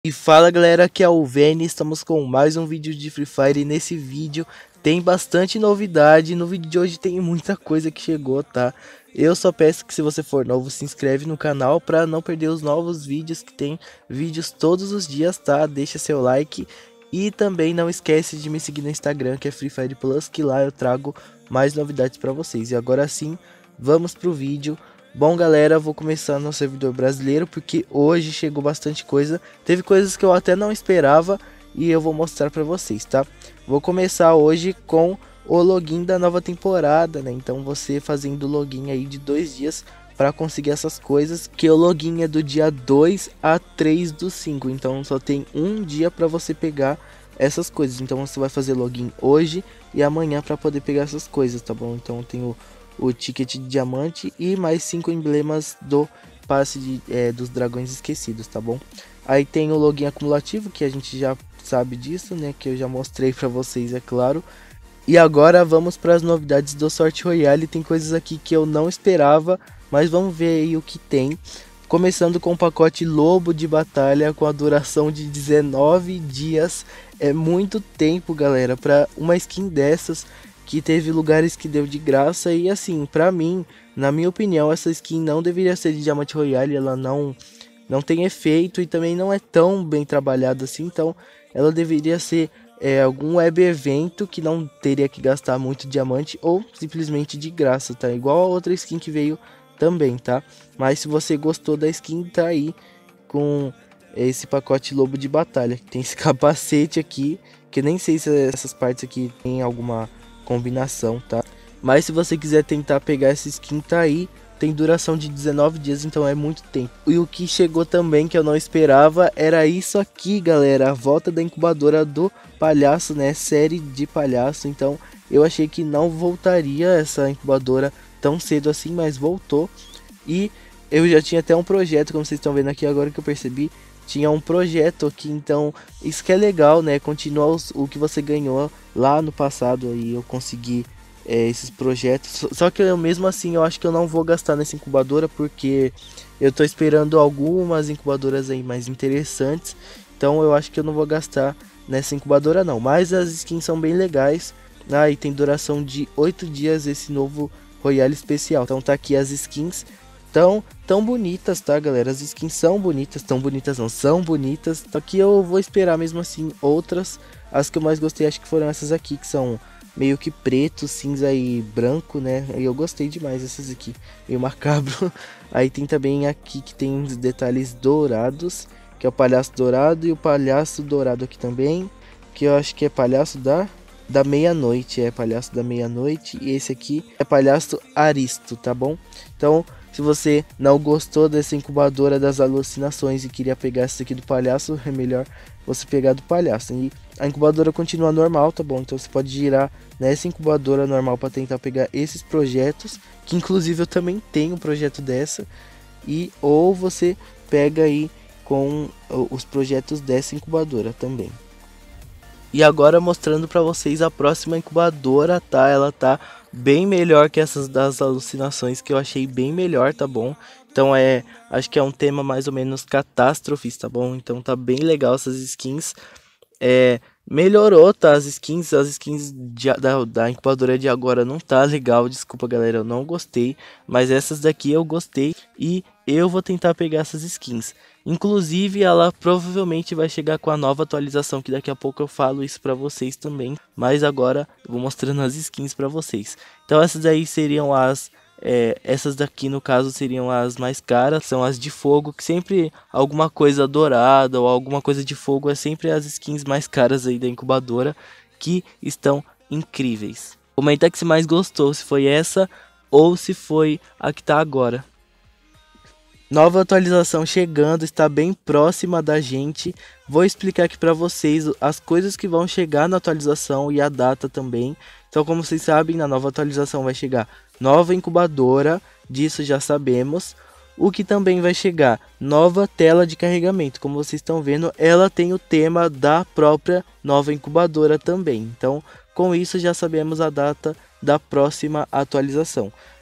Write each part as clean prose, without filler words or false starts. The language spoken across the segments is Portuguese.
E fala galera, aqui é o Veni, estamos com mais um vídeo de Free Fire e nesse vídeo tem bastante novidade. No vídeo de hoje tem muita coisa que chegou, tá? Eu só peço que se você for novo, se inscreve no canal para não perder os novos vídeos, que tem vídeos todos os dias, tá? Deixa seu like e também não esquece de me seguir no Instagram, que é Free Fire Plus, que lá eu trago mais novidades para vocês. E agora sim, vamos pro vídeo. Bom galera, vou começar no servidor brasileiro porque hoje chegou bastante coisa. Teve coisas que eu até não esperava e eu vou mostrar pra vocês, tá? Vou começar hoje com o login da nova temporada, né? Então você fazendo login aí de 2 dias para conseguir essas coisas, que o login é do dia 2 a 3 do 5. Então só tem um dia para você pegar essas coisas. Então você vai fazer login hoje e amanhã para poder pegar essas coisas, tá bom? Então tem o ticket de diamante e mais 5 emblemas do passe dos dragões esquecidos, tá bom? Aí tem o login acumulativo, que a gente já sabe disso, né? Que eu já mostrei pra vocês, é claro. E agora vamos para as novidades do Sorte Royale. Tem coisas aqui que eu não esperava, mas vamos ver aí o que tem. Começando com o pacote Lobo de Batalha com a duração de 19 dias. É muito tempo, galera, para uma skin dessas, que teve lugares que deu de graça. E assim, pra mim, na minha opinião, essa skin não deveria ser de Diamante Royale. Ela não tem efeito e também não é tão bem trabalhada assim. Então ela deveria ser algum web evento que não teria que gastar muito diamante, ou simplesmente de graça, tá? Igual a outra skin que veio também, tá? Mas se você gostou da skin, tá aí com esse pacote Lobo de Batalha. Tem esse capacete aqui, que nem sei se essas partes aqui tem alguma combinação, tá? Mas se você quiser tentar pegar essa skin, tá aí. Tem duração de 19 dias, então é muito tempo. E o que chegou também, que eu não esperava, era isso aqui, galera. A volta da incubadora do palhaço, né? Série de palhaço. Então eu achei que não voltaria essa incubadora tão cedo assim, mas voltou. E eu já tinha até um projeto, como vocês estão vendo aqui agora que eu percebi. Tinha um projeto aqui, então isso que é legal, né? Continuar o que você ganhou lá no passado. Aí eu consegui esses projetos. Só que eu mesmo assim eu acho que eu não vou gastar nessa incubadora, porque eu tô esperando algumas incubadoras aí mais interessantes. Então eu acho que eu não vou gastar nessa incubadora não. Mas as skins são bem legais. E tem duração de 8 dias esse novo Royale especial. Então tá aqui as skins. Tão bonitas, tá galera? As skins são bonitas, tão bonitas não, são bonitas. Só que eu vou esperar mesmo assim outras. As que eu mais gostei acho que foram essas aqui, que são meio que preto, cinza e branco, né? E eu gostei demais dessas aqui, meio macabro. Aí tem também aqui que tem uns detalhes dourados, que é o palhaço dourado, e o palhaço dourado aqui também, que eu acho que é palhaço da meia-noite, é palhaço da meia-noite. E esse aqui é palhaço Aristo, tá bom? Então, se você não gostou dessa incubadora das alucinações e queria pegar essa aqui do palhaço, é melhor você pegar do palhaço. E a incubadora continua normal, tá bom? Então você pode girar nessa incubadora normal para tentar pegar esses projetos, que inclusive eu também tenho um projeto dessa. E ou você pega aí com os projetos dessa incubadora também. E agora mostrando para vocês a próxima incubadora, tá? Ela tá bem melhor que essas das alucinações, que eu achei bem melhor, tá bom? Então acho que é um tema mais ou menos catástrofes, tá bom? Então tá bem legal essas skins. Melhorou, tá? As skins da incubadora de agora não tá legal, desculpa galera, eu não gostei. Mas essas daqui eu gostei e eu vou tentar pegar essas skins. Inclusive ela provavelmente vai chegar com a nova atualização, que daqui a pouco eu falo isso pra vocês também. Mas agora eu vou mostrando as skins pra vocês. Então essas aí seriam essas daqui no caso seriam as mais caras, são as de fogo, que sempre alguma coisa dourada ou alguma coisa de fogo é sempre as skins mais caras aí da incubadora, que estão incríveis. Comenta que se mais gostou, se foi essa ou se foi a que tá agora. Nova atualização chegando, está bem próxima da gente. Vou explicar aqui para vocês as coisas que vão chegar na atualização e a data também. Então, como vocês sabem, na nova atualização vai chegar nova incubadora, disso já sabemos. O que também vai chegar, nova tela de carregamento. Como vocês estão vendo, ela tem o tema da própria nova incubadora também. Então, com isso já sabemos a data da próxima atualização.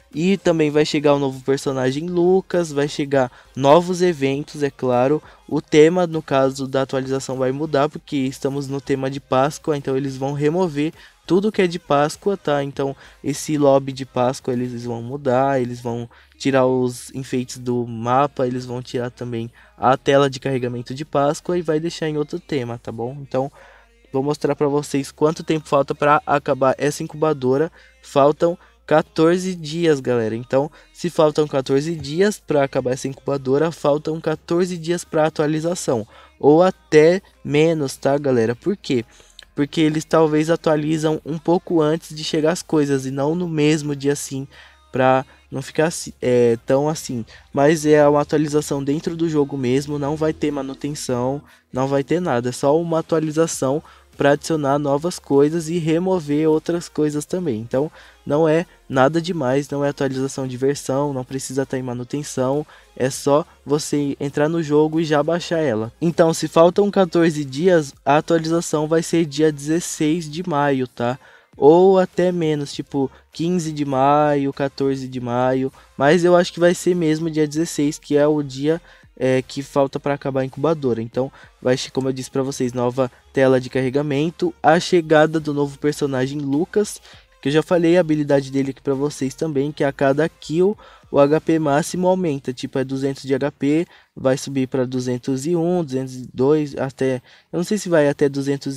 E também vai chegar o novo personagem Lucas, vai chegar novos eventos, é claro. O tema, no caso da atualização, vai mudar porque estamos no tema de Páscoa, então eles vão remover tudo que é de Páscoa, tá? Então esse lobby de Páscoa eles vão mudar, eles vão tirar os enfeites do mapa, eles vão tirar também a tela de carregamento de Páscoa e vai deixar em outro tema, tá bom? Então vou mostrar para vocês quanto tempo falta para acabar essa incubadora. Faltam 14 dias, galera. Então, se faltam 14 dias para acabar essa incubadora, faltam 14 dias para atualização, ou até menos, tá, galera? Por quê? Porque eles talvez atualizam um pouco antes de chegar as coisas e não no mesmo dia assim, para não ficar tão assim. Mas é uma atualização dentro do jogo mesmo, não vai ter manutenção, não vai ter nada, é só uma atualização para adicionar novas coisas e remover outras coisas também. Então não é nada demais, não é atualização de versão, não precisa estar em manutenção, é só você entrar no jogo e já baixar ela. Então se faltam 14 dias, a atualização vai ser dia 16 de maio, tá? Ou até menos, tipo 15 de maio, 14 de maio, mas eu acho que vai ser mesmo dia 16, que é o dia que falta para acabar a incubadora. Então vai, como eu disse para vocês, nova tela de carregamento, a chegada do novo personagem Lucas, que eu já falei a habilidade dele aqui para vocês também, que a cada kill o HP máximo aumenta, tipo é 200 de HP, vai subir para 201, 202, até, eu não sei se vai até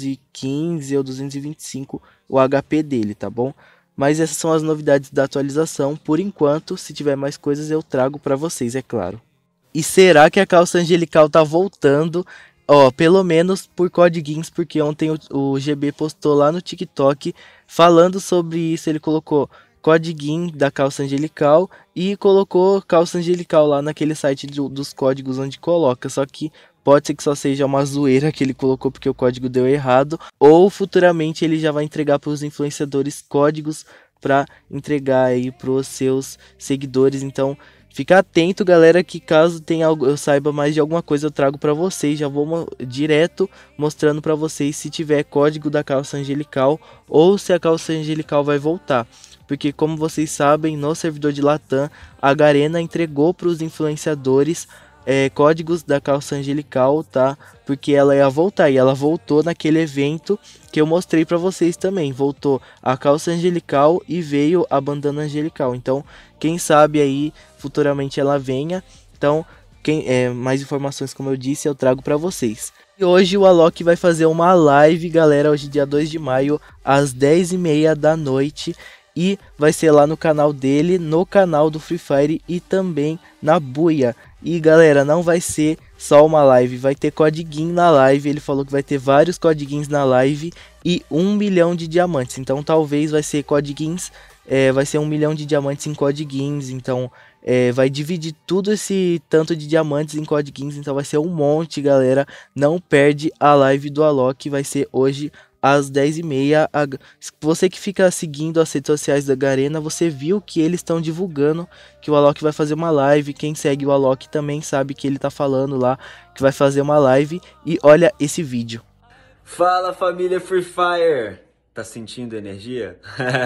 215 ou 225 o HP dele, tá bom? Mas essas são as novidades da atualização. Por enquanto, se tiver mais coisas eu trago para vocês, é claro. E será que a calça angelical tá voltando? Ó, pelo menos por Codiguins, porque ontem o GB postou lá no TikTok falando sobre isso. Ele colocou Codiguin da calça angelical e colocou calça angelical lá naquele site dos códigos onde coloca. Só que pode ser que só seja uma zoeira que ele colocou porque o código deu errado. Ou futuramente ele já vai entregar para os influenciadores códigos para entregar aí para os seus seguidores. Então fica atento, galera, que caso tenha algo, eu saiba mais de alguma coisa eu trago para vocês. Já vou direto mostrando para vocês se tiver código da calça angelical ou se a calça angelical vai voltar. Porque como vocês sabem, no servidor de Latam, a Garena entregou para os influenciadores códigos da calça angelical, tá? Porque ela ia voltar e ela voltou naquele evento que eu mostrei para vocês também. Voltou a calça angelical e veio a bandana angelical. Então, quem sabe aí futuramente ela venha. Então, mais informações, como eu disse, eu trago para vocês. E hoje o Alok vai fazer uma live, galera, hoje dia 2 de maio, às 10h30 da noite. E vai ser lá no canal dele, no canal do Free Fire e também na Buia. E galera, não vai ser só uma live, vai ter codiguinho na live. Ele falou que vai ter vários codiguinhos na live e 1 milhão de diamantes. Então talvez vai ser codiguinhos, vai ser 1 milhão de diamantes em codiguinhos. Então vai dividir tudo esse tanto de diamantes em codiguinhos. Então vai ser um monte, galera. Não perde a live do Alok, vai ser hoje às 10h30. Você que fica seguindo as redes sociais da Garena, você viu que eles estão divulgando que o Alok vai fazer uma live. Quem segue o Alok também sabe que ele tá falando lá que vai fazer uma live. E olha esse vídeo. Fala, família Free Fire! Tá sentindo energia?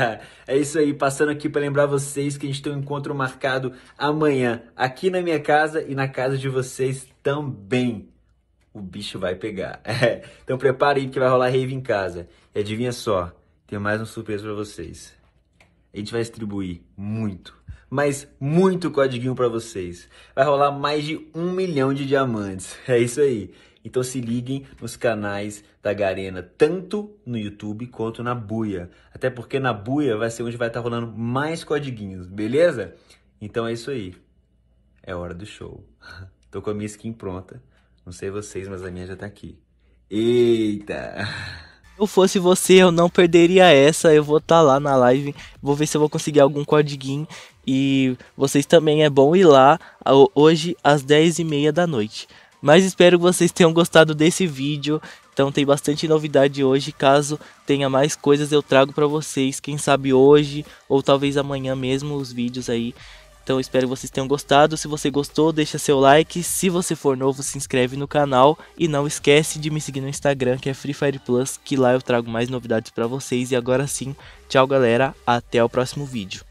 É isso aí, passando aqui para lembrar vocês que a gente tem um encontro marcado amanhã aqui na minha casa e na casa de vocês também. O bicho vai pegar. Então prepare aí que vai rolar rave em casa. E adivinha só, tem mais uma surpresa pra vocês. A gente vai distribuir muito, mas muito codiguinho pra vocês. Vai rolar mais de 1 milhão de diamantes. É isso aí. Então se liguem nos canais da Garena, tanto no YouTube quanto na Buia. Até porque na Buia vai ser onde vai estar rolando mais codiguinhos, beleza? Então é isso aí. É hora do show. Tô com a minha skin pronta. Não sei vocês, mas a minha já tá aqui. Eita! Se eu fosse você, eu não perderia essa. Eu vou estar lá na live. Vou ver se eu vou conseguir algum codiguinho. E vocês também é bom ir lá hoje às 10h30 da noite. Mas espero que vocês tenham gostado desse vídeo. Então tem bastante novidade hoje. Caso tenha mais coisas eu trago pra vocês. Quem sabe hoje ou talvez amanhã mesmo os vídeos aí. Então espero que vocês tenham gostado. Se você gostou, deixa seu like. Se você for novo, se inscreve no canal. E não esquece de me seguir no Instagram, que é Free Fire Plus, que lá eu trago mais novidades pra vocês. E agora sim, tchau galera, até o próximo vídeo.